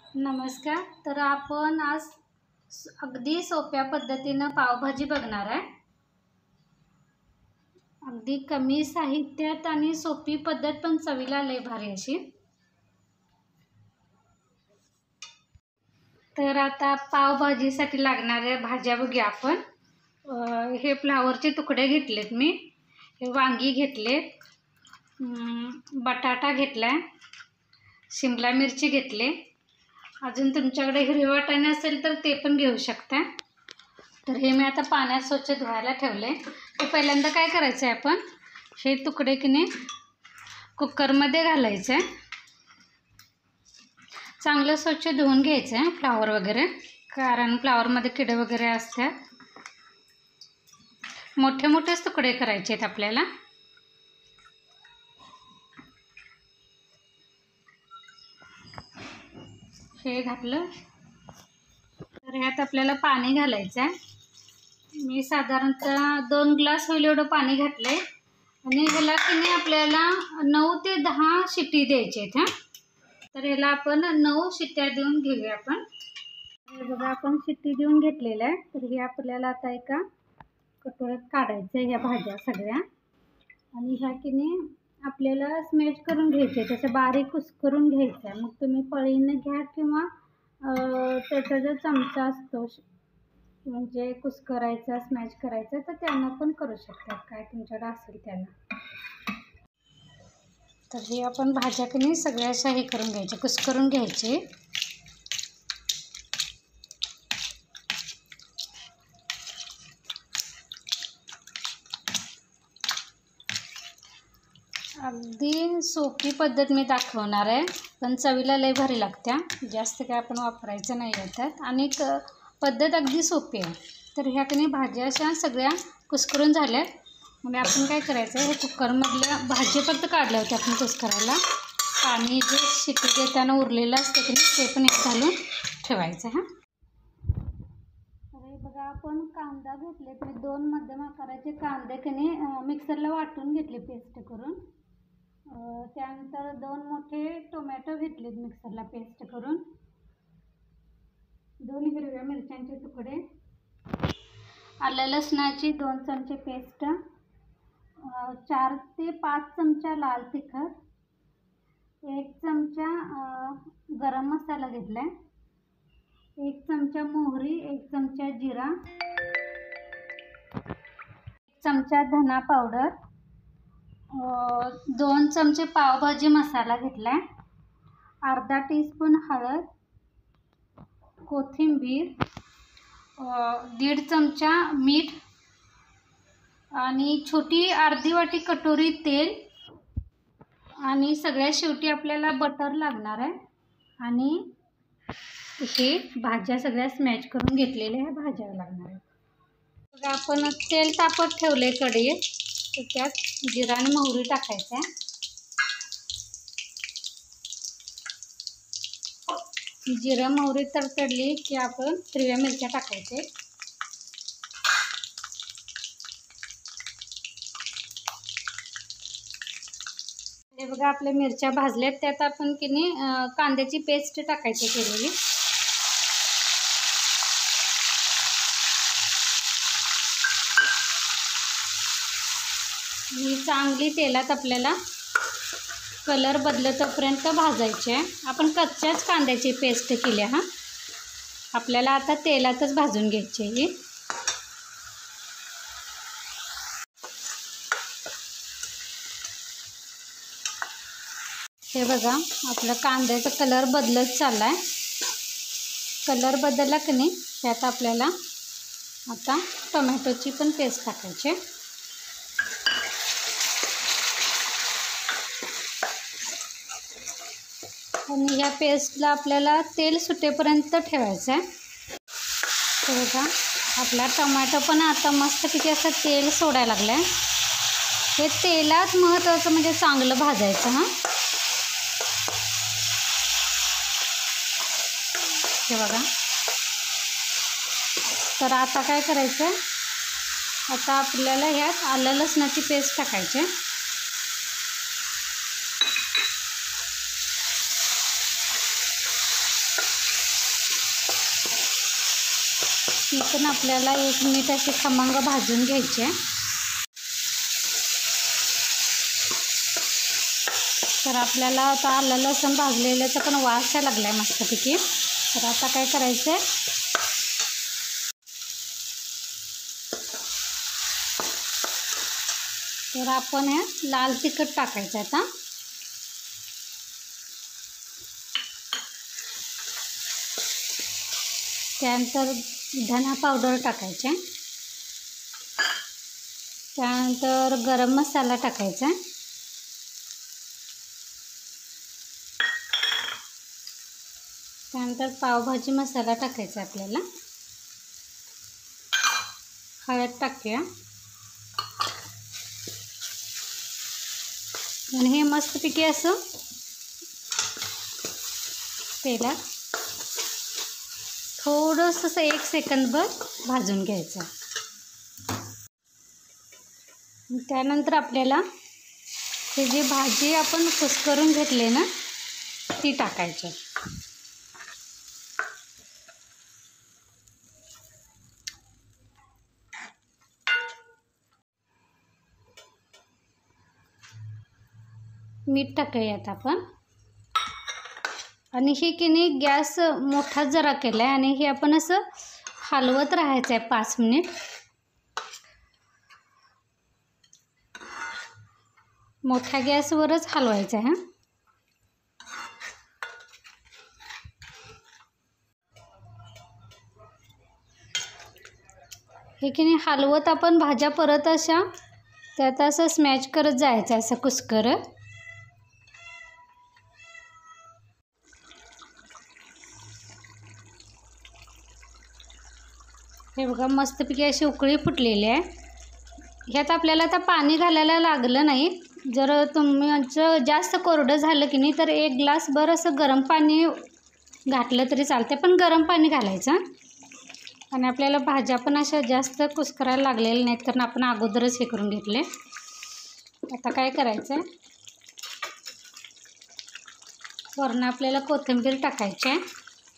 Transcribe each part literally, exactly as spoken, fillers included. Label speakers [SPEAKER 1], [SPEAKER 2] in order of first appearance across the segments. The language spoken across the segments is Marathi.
[SPEAKER 1] नमस्कार. तर आपण आज स- अगदी सोप्या पद्धतीनं पावभाजी बघणार आहे. अगदी कमी साहित्यात आणि सोपी पद्धत, पण चवीला लय भारी अशी. तर आता पावभाजीसाठी लागणाऱ्या भाज्या बघूया आपण. अं, हे फ्लावरचे तुकडे घेतलेत मी. हे वांगी घेतलेत. अं, बटाटा घेतलाय. शिमला मिरची घेतले. अजून तुमच्याकडे हिरवे वाटाणे असेल तर ते पण घेऊ शकता. तर हे मी आता पाण्यात स्वच्छ धुवायला ठेवले. तर पहिल्यांदा काय करायचं आहे, आपण हे तुकडे की नाही कुकरमध्ये घालायचे. चांगलं स्वच्छ धुवून घ्यायचं आहे फ्लावर वगैरे, कारण फ्लावरमध्ये किडे वगैरे असतात. मोठे मोठेच तुकडे करायचे आहेत आपल्याला. हे घातलं तर ह्यात आपल्याला पाणी घालायचं आहे. मी साधारणतः दोन ग्लास होईल एवढं पाणी घातलंय. आणि ह्याला की नाही आपल्याला नऊ ते दहा शिट्टी द्यायची आहेत. हां, तर ह्याला आपण नऊ शिट्ट्या देऊन घेऊया आपण. हे बघा, आपण शिट्टी देऊन घेतलेलं आहे. तर हे आपल्याला आता एका कटोऱ्यात काढायचं ह्या भाज्या सगळ्या. आणि ह्या की नाही आपल्याला स्मॅश करून घ्यायचे, त्याचं बारीक कुस्करून घ्यायचं. मग तुम्ही पळीनं घ्या किंवा त्याचा जो चमचा असतो म्हणजे कुस्करायचा स्मॅश करायचा, तर त्यानं पण करू शकतात, काय तुमच्याकडे असेल त्यानं. तर हे आपण भाज्या की नाही सगळ्या अशा हे करून घ्यायचे, कुस्करून घ्यायचे. अगदी सोपी पद्धत मी दाखवणार आहे, पण चवीला लय भारी लागत्या. जास्त काय आपण वापरायचं नाही येतात आणि क पद्धत अगदी सोपी आहे. तर ह्या की नाही भाज्या अशा सगळ्या कुस्करून झाल्या. आणि आपण काय करायचं, हे कुकरमधल्या भाजी फक्त काढल्या होत्या आपण कुस्करायला. पाणी जे शिट्टी देताना उरलेलं असतं की नाही ते पण एक घालून ठेवायचं. हां, तर बघा, आपण कांदा घेतले. मी दोन मध्यम आकाराचे कांदे की नाही मिक्सरला वाटून घेतले पेस्ट करून. त्यानंतर दोन मोठे टोमॅटो घेतलेत मिक्सरला पेस्ट करून. दोन हिरव्या मिरच्यांचे तुकडे, आलं लसणाची दोन चमचे पेस्ट, चार ते पाच चमचा लाल तिखट, एक चमचा गरम मसाला घेतला, एक चमचा मोहरी, एक चमचा जिरा, एक चमचा धना पावडर, दोन चमचे पावभाजी मसाला घेतला, अर्धा टीस्पून हळद, कोथिंबीर, दीड चमचा मीठ आणि छोटी अर्धी वाटी कटोरी तेल. आणि सगळ्यात शेवटी आपल्याला बटर लागणार आहे. आणि हे भाज्या सगळ्या स्मॅश करून घेतलेल्या ह्या भाज्या लागणार आहेत. बघा, आपण तेल तापत ठेवले कढईत, तर त्यात जिरा आणि मोहरी टाकायचं आहे. जिरा मोहरी तडतडली की आपण हिरव्या मिरच्या टाकायचे. हे बघा, आपल्या मिरच्या भाजल्यात. त्यात आपण की नाही कांद्याची पेस्ट टाकायची केलेली. ही चांगली तेलात आपल्याला कलर बदलतोपर्यंत भाजायची आहे. आपण कच्च्याच कांद्याची पेस्ट केली. हां, आपल्याला आता तेलातच भाजून घ्यायची ही. हे बघा, आपला कांद्याचा कलर बदलत चालला आहे. कलर बदलला की नाही त्यात आपल्याला आता टोमॅटोची पण पेस्ट टाकायची. आणि ह्या पेस्टला आपल्याला तेल सुटेपर्यंत ठेवायचं आहे. हे बघा, आपला टोमॅटो पण आता मस्तपैकी असं तेल सोडायला लागलं आहे. हे तेलात महत्त्वाचं म्हणजे चांगलं भाजायचं. हां, हे बघा. तर आता काय करायचं, आता आपल्याला ह्यात आलं लसणाची पेस्ट टाकायची. ती पण आपल्याला एक मिनिट अशी खमंग भाजून घ्यायची आहे. तर आपल्याला आता आलं लसूण भाजलेल्याचा पण वास यायला लागला आहे मस्तपैकी. तर आता काय करायचं आहे, तर आपण हे लाल तिखट टाकायचं आता. त्यानंतर धना पावडर टाकायचे. त्यानंतर गरम मसाला टाकायचा. त्यानंतर पावभाजी मसाला टाकायचा आपल्याला. हळद टाकूया आणि हे मस्तपैकी असं तेलात थोडंसं असं एक सेकंदभर भाजून घ्यायचं. त्यानंतर आपल्याला हे जी भाजी आपण कुस्करून घेतली ना ती टाकायची. मीठ टाकूयात आपण. आणि हे की नाही गॅस मोठा जरा केला आहे आणि हे आपण असं हलवत राहायचं आहे पाच मिनिट. मोठ्या गॅसवरच हलवायचं आहे. हे की नाही हलवत आपण भाज्या परत अशा त्यात असं स्मॅच करत जायचं असं कुस्करत. हे बघा मस्तपैकी अशी उकळी फुटलेली आहे. ह्यात आपल्याला आता पाणी घालायला लागलं नाही. जर तुमचं जास्त कोरडं झालं की नाही तर एक ग्लास भर असं गरम पाणी घातलं तरी चालते, पण गरम पाणी घालायचं. आणि आपल्याला भाज्या पण अशा जास्त कुस्करायला लागलेल्या नाहीत कारण आपण अगोदरच हे करून घेतले. आता काय करायचं आहे, वरून आपल्याला कोथिंबीर टाकायची आहे.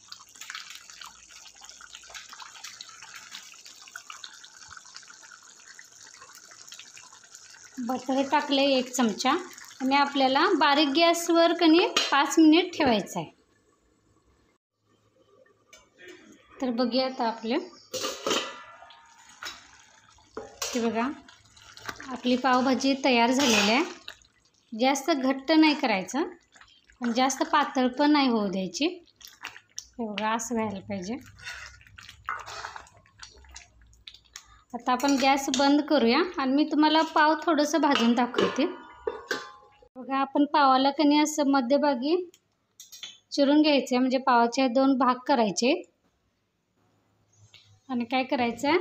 [SPEAKER 1] बटर टाकले एक चमचा आणि आपल्याला बारीक गॅसवर कणी पाच मिनिट ठेवायचं आहे. तर बघूया आता आपले हे बघा आपली पावभाजी तयार झालेली आहे. जास्त घट्ट नाही करायचं आणि जास्त पातळ पण नाही होऊ द्यायची. हे बघा असं व्हायला पाहिजे. आता आपण गॅस बंद करूया आणि मी तुम्हाला पाव थोडंसं भाजून दाखवते. बघा आपण पावाला कणी असं मध्यभागी चिरून घ्यायचं म्हणजे पावाचे दोन भाग करायचे. आणि काय करायचं,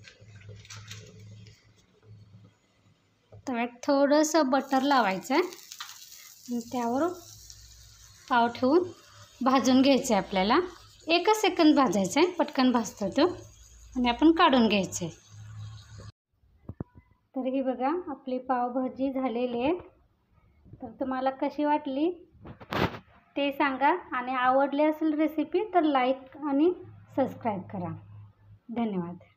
[SPEAKER 1] तव्यात थोडंसं बटर लावायचं आणि त्यावर पाव ठेवून भाजून घ्यायचं आहे. आपल्याला एकच सेकंद भाजायचं आहे, पटकन भाजतो तो आणि आपण काढून घ्यायचं आहे. तर ही बघा आपली पावभाजी झालेली आहे. तर तुम्हाला कशी वाटली ते सांगा आणि आवडली असेल रेसिपी तर लाईक आणि सबस्क्राईब करा. धन्यवाद.